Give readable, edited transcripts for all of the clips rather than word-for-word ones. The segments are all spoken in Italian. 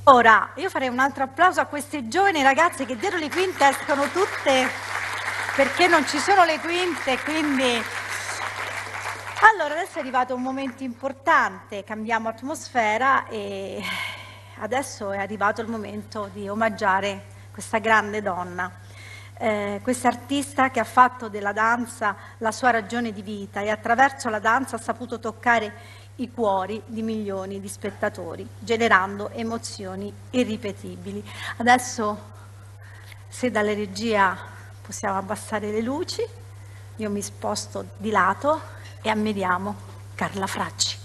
Ora, io farei un altro applauso a queste giovani ragazze che dietro le quinte escono tutte perché non ci sono le quinte, quindi... Allora, adesso è arrivato un momento importante, cambiamo atmosfera e adesso è arrivato il momento di omaggiare questa grande donna, questa artista che ha fatto della danza la sua ragione di vita e attraverso la danza ha saputo toccare i cuori di milioni di spettatori, generando emozioni irripetibili. Adesso, se dalla regia possiamo abbassare le luci, io mi sposto di lato e ammiriamo Carla Fracci.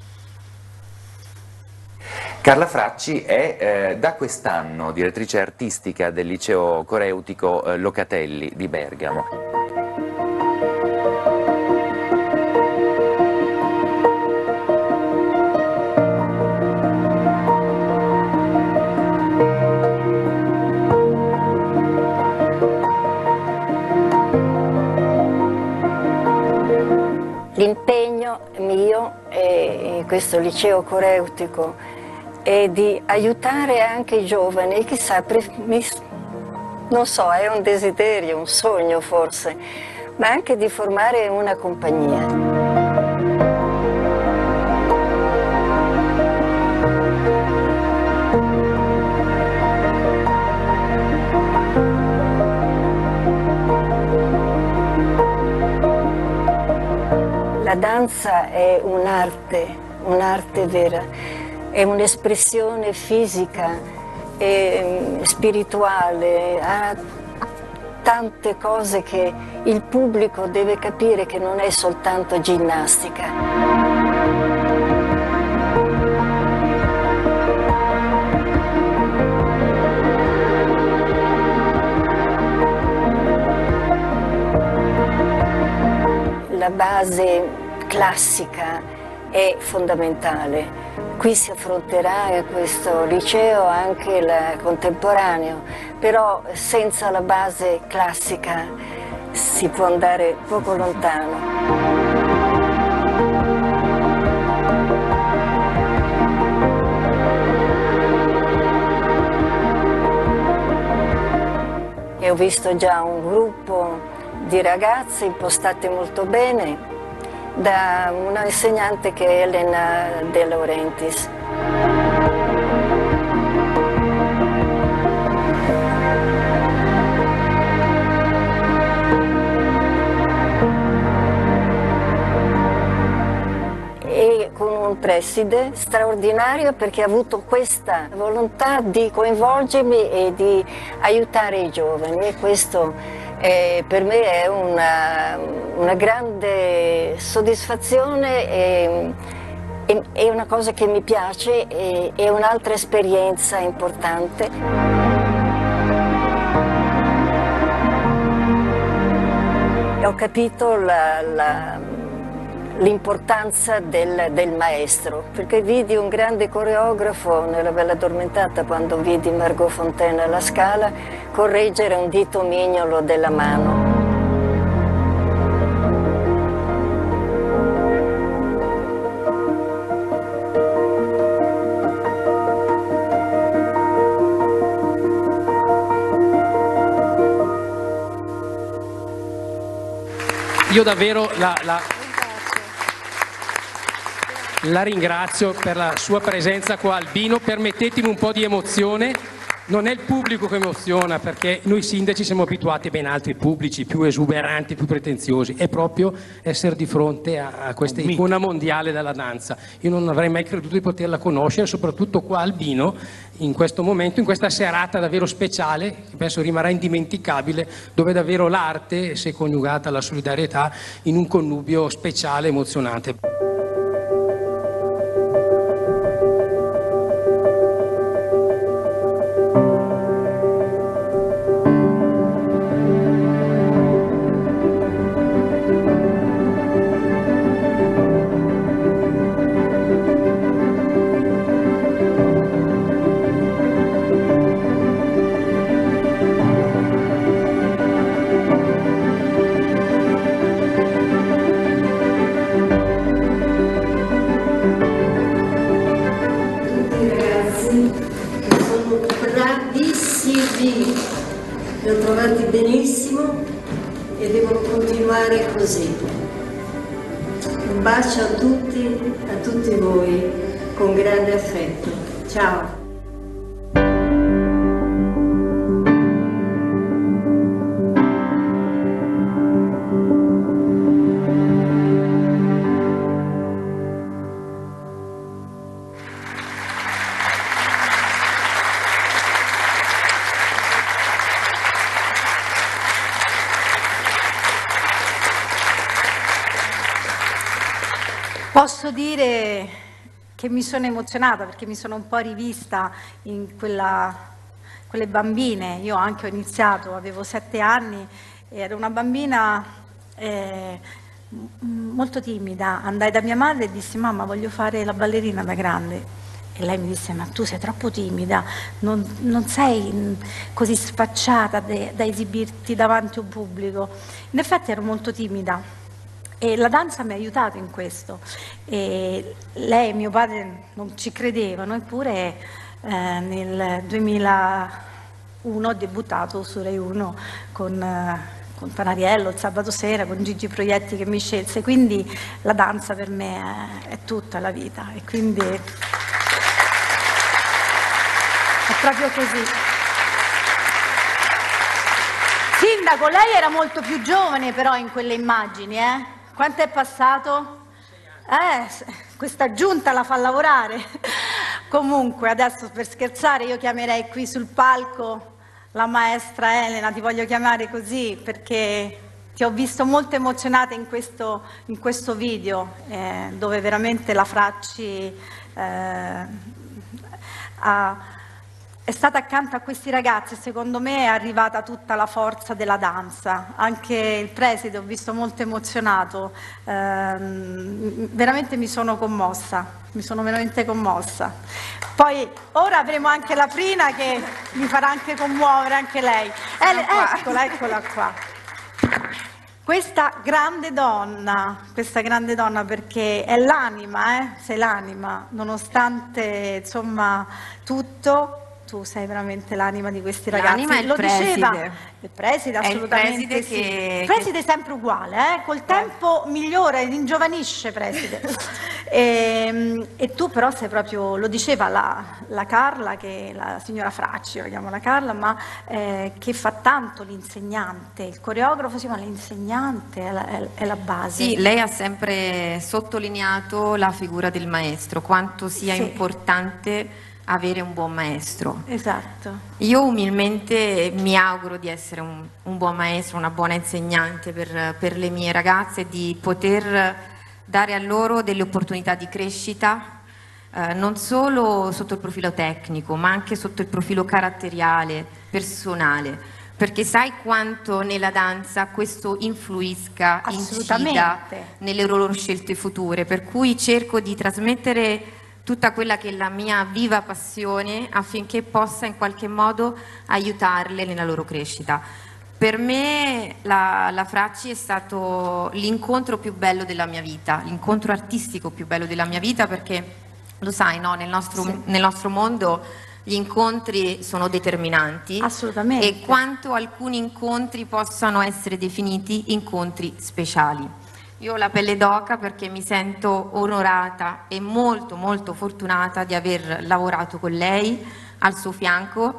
Carla Fracci è da quest'anno direttrice artistica del liceo coreutico Locatelli di Bergamo. L'impegno mio in questo liceo coreutico è di aiutare anche i giovani, chissà, non so, è un desiderio, un sogno forse, ma anche di formare una compagnia. La danza è un'arte vera, è un'espressione fisica e spirituale, ha tante cose che il pubblico deve capire che non è soltanto ginnastica. La base classica è fondamentale. Qui si affronterà in questo liceo anche il contemporaneo, però senza la base classica si può andare poco lontano. E ho visto già un gruppo di ragazze impostate molto bene da una insegnante che è Elena De Laurentiis. E con un preside straordinario perché ha avuto questa volontà di coinvolgermi e di aiutare i giovani e questo per me è una grande soddisfazione è una cosa che mi piace, è un'altra esperienza importante. Ho capito l'importanza del maestro, perché vidi un grande coreografo nella Bella Addormentata, quando vidi Margot Fontaine alla Scala, correggere un dito mignolo della mano. Io davvero la ringrazio per la sua presenza qua, Albino. Permettetemi un po' di emozione. Non è il pubblico che emoziona, perché noi sindaci siamo abituati a ben altri pubblici, più esuberanti, più pretenziosi. È proprio essere di fronte a questa icona mondiale della danza. Io non avrei mai creduto di poterla conoscere, soprattutto qua Albino, in questo momento, in questa serata davvero speciale, che penso rimarrà indimenticabile, dove davvero l'arte si è coniugata alla solidarietà in un connubio speciale, emozionante. Sì, li ho trovati benissimo e devono continuare così. Un bacio a tutti voi, con grande affetto. Ciao. Posso dire che mi sono emozionata perché mi sono un po' rivista in quelle bambine. Io anche ho iniziato, avevo 7 anni, ero una bambina molto timida. Andai da mia madre e dissi: mamma, voglio fare la ballerina da grande. E lei mi disse: ma tu sei troppo timida, non sei così sfacciata da esibirti davanti a un pubblico. In effetti ero molto timida. E la danza mi ha aiutato in questo. E lei e mio padre non ci credevano, eppure nel 2001 ho debuttato su Rai 1 con Panariello il sabato sera, con Gigi Proietti che mi scelse, quindi la danza per me è tutta la vita e quindi è proprio così. Sindaco, lei era molto più giovane però in quelle immagini, eh? Quanto è passato? Questa giunta la fa lavorare. Comunque, adesso per scherzare io chiamerei qui sul palco la maestra Elena, ti voglio chiamare così perché ti ho visto molto emozionata in questo video, dove veramente la Fracci è stata accanto a questi ragazzi. Secondo me è arrivata tutta la forza della danza. Anche il preside ho visto molto emozionato, veramente mi sono veramente commossa. Poi ora avremo anche la Prina che mi farà anche commuovere anche lei. Eccola qua. Questa grande donna perché è l'anima, sei l'anima, nonostante insomma tutto. Tu sei veramente l'anima di questi ragazzi. L'anima è il preside. Il preside, assolutamente. Il preside è sempre uguale, col tempo migliora, ringiovanisce preside. E tu però sei proprio, lo diceva la Carla, che la signora Fracci, io la chiamo la Carla, ma che fa tanto l'insegnante, il coreografo ma l'insegnante è la base. Sì, lei ha sempre sottolineato la figura del maestro, quanto sia importante avere un buon maestro. Esatto. Io umilmente mi auguro di essere un buon maestro, una buona insegnante per le mie ragazze, di poter dare a loro delle opportunità di crescita, non solo sotto il profilo tecnico, ma anche sotto il profilo caratteriale, personale, perché sai quanto nella danza questo influisca, incida nelle loro scelte future, per cui cerco di trasmettere tutta quella che è la mia viva passione affinché possa in qualche modo aiutarle nella loro crescita. Per me la Fracci è stato l'incontro più bello della mia vita, l'incontro artistico più bello della mia vita, perché lo sai, no? Nel nostro mondo gli incontri sono determinanti. Assolutamente. E quanto alcuni incontri possano essere definiti incontri speciali. Io ho la pelle d'oca perché mi sento onorata e molto molto fortunata di aver lavorato con lei al suo fianco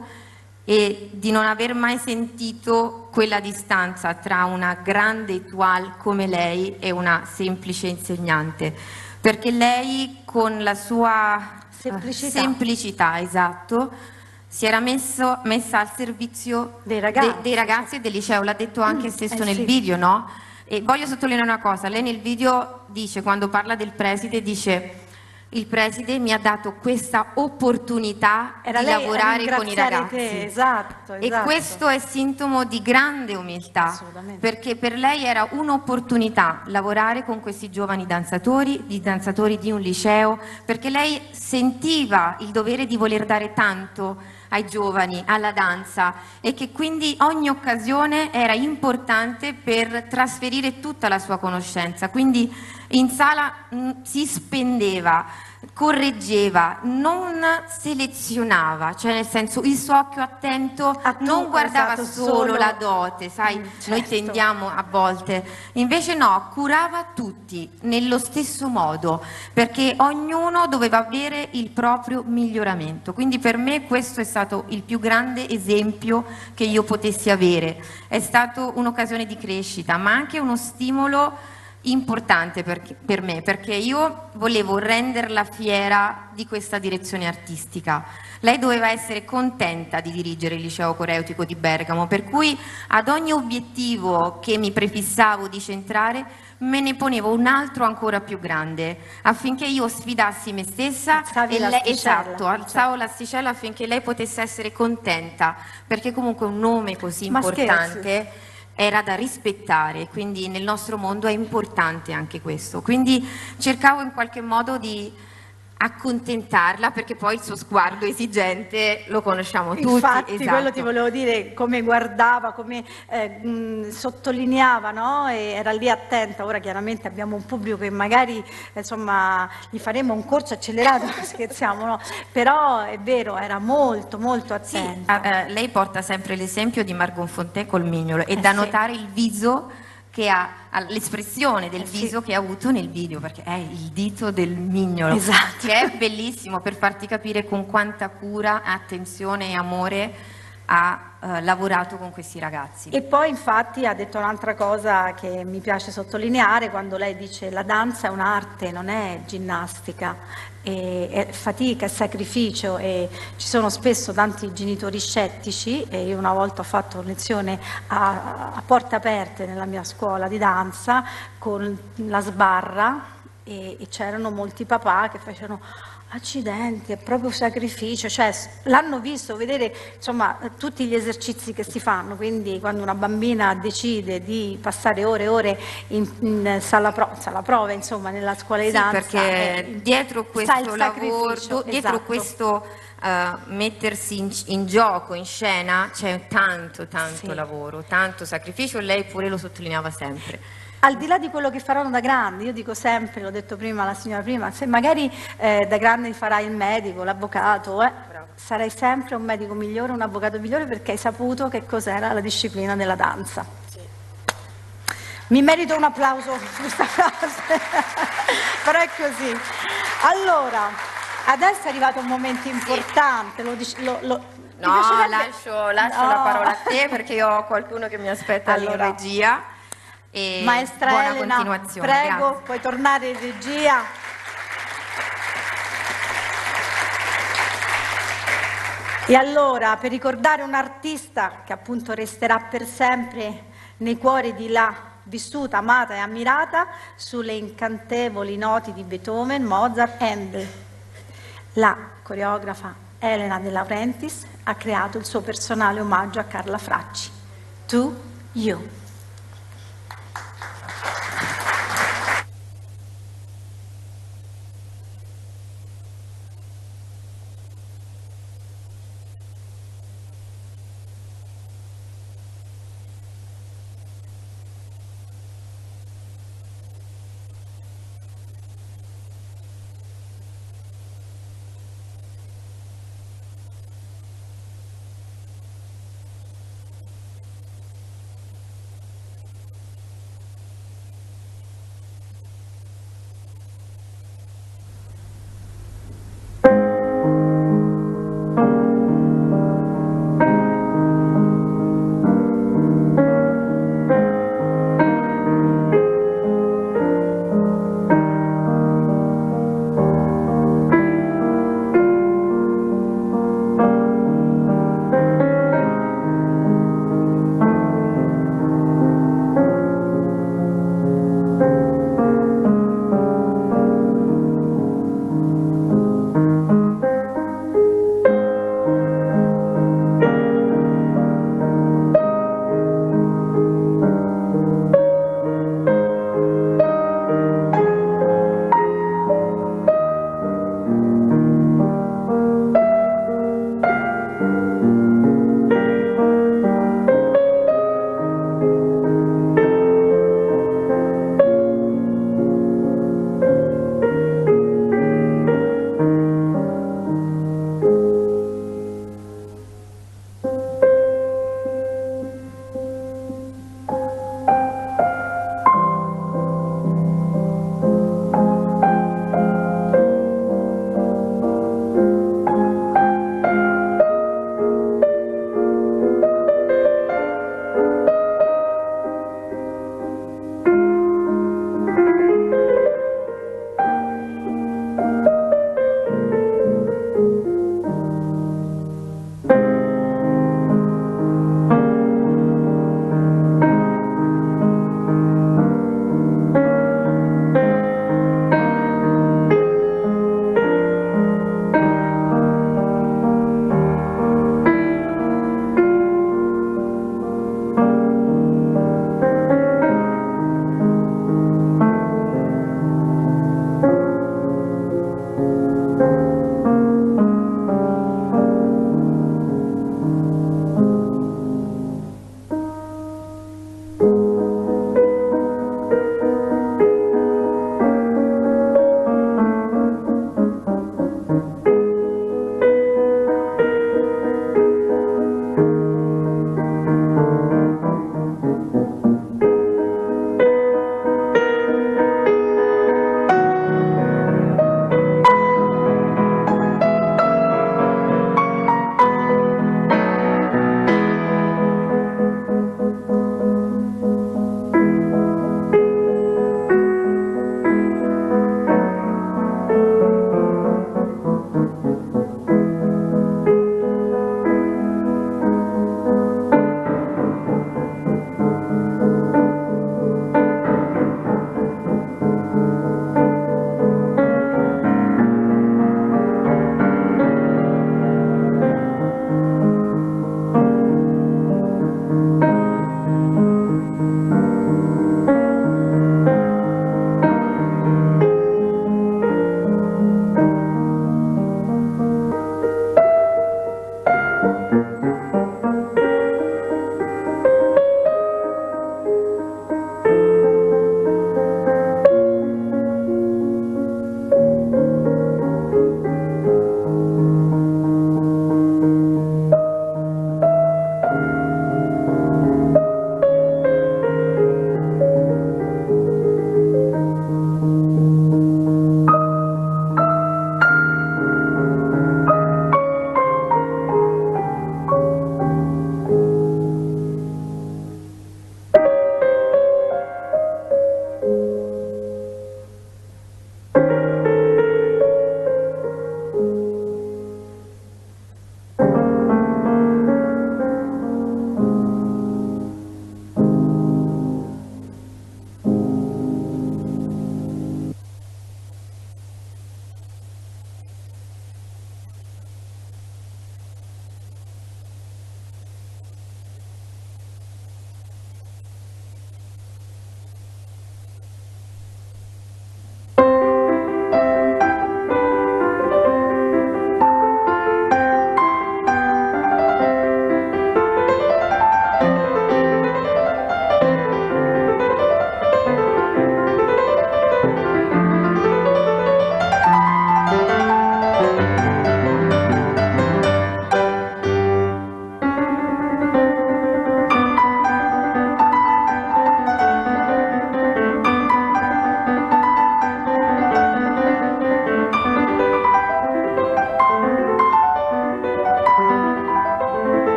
e di non aver mai sentito quella distanza tra una grande étoile come lei e una semplice insegnante, perché lei con la sua semplicità, esatto, si era messa al servizio dei ragazzi e del liceo, l'ha detto anche stesso nel video, no? E voglio sottolineare una cosa, lei nel video dice, quando parla del preside, dice: il preside mi ha dato questa opportunità di lavorare con i ragazzi. Esatto. E questo è sintomo di grande umiltà, perché per lei era un'opportunità lavorare con questi giovani danzatori di un liceo, perché lei sentiva il dovere di voler dare tanto ai giovani, alla danza, e che quindi ogni occasione era importante per trasferire tutta la sua conoscenza. Quindi in sala si spendeva, correggeva, non selezionava, cioè nel senso il suo occhio attento non guardava solo la dote, sai, noi tendiamo a volte, invece no, curava tutti nello stesso modo, perché ognuno doveva avere il proprio miglioramento, quindi per me questo è stato il più grande esempio che io potessi avere, è stato un'occasione di crescita, ma anche uno stimolo importante per me, perché io volevo renderla fiera di questa direzione artistica. Lei doveva essere contenta di dirigere il liceo coreutico di Bergamo, per cui ad ogni obiettivo che mi prefissavo di centrare me ne ponevo un altro ancora più grande, affinché io sfidassi me stessa e lei, esatto, alzavo l'asticella affinché lei potesse essere contenta, perché comunque un nome così importante era da rispettare, quindi nel nostro mondo è importante anche questo, quindi cercavo in qualche modo di accontentarla, perché poi il suo sguardo esigente lo conosciamo tutti. Infatti, esatto. quello ti volevo dire, come guardava, come sottolineava, no? E era lì attenta. Ora chiaramente abbiamo un pubblico che magari, insomma, gli faremo un corso accelerato, scherziamo, no? Però è vero, era molto molto attenta. Sì, lei porta sempre l'esempio di Margot Fonteyn col mignolo, e da notare il viso che ha, l'espressione del viso che ha avuto nel video, perché è il dito del mignolo, esatto, che è bellissimo, per farti capire con quanta cura, attenzione e amore ha lavorato con questi ragazzi. E poi infatti ha detto un'altra cosa che mi piace sottolineare, quando lei dice la danza è un'arte, non è ginnastica, è fatica, è sacrificio, e ci sono spesso tanti genitori scettici, e io una volta ho fatto lezione a porte aperte nella mia scuola di danza con la sbarra, e c'erano molti papà che facevano accidenti, è proprio sacrificio, cioè l'hanno visto vedere, insomma, tutti gli esercizi che si fanno, quindi quando una bambina decide di passare ore e ore in sala prove, insomma, nella scuola di danza, perché dietro questo lavoro, dietro questo mettersi in gioco, in scena, c'è tanto lavoro, tanto sacrificio, lei pure lo sottolineava sempre. Al di là di quello che faranno da grandi, io dico sempre, l'ho detto prima alla signora prima, se magari da grande farai il medico, l'avvocato, sarai sempre un medico migliore, un avvocato migliore, perché hai saputo che cos'era la disciplina della danza. Sì. Mi merito un applauso su questa frase, però è così. Allora, adesso è arrivato un momento importante, No, lascio la parola a te, perché io ho qualcuno che mi aspetta in regia. E Maestra buona Elena, continuazione. prego, Grazie. puoi tornare in regia. E allora, per ricordare un artista che appunto resterà per sempre nei cuori di là, vissuta, amata e ammirata sulle incantevoli noti di Beethoven, Mozart e Handel, la coreografa Elena De Laurentiis ha creato il suo personale omaggio a Carla Fracci. To You.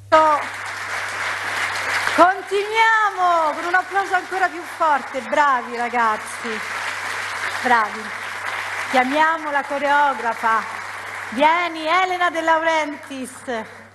Continuiamo con un applauso ancora più forte, bravi ragazzi, bravi. Chiamiamo la coreografa. Vieni Elena De Laurentiis.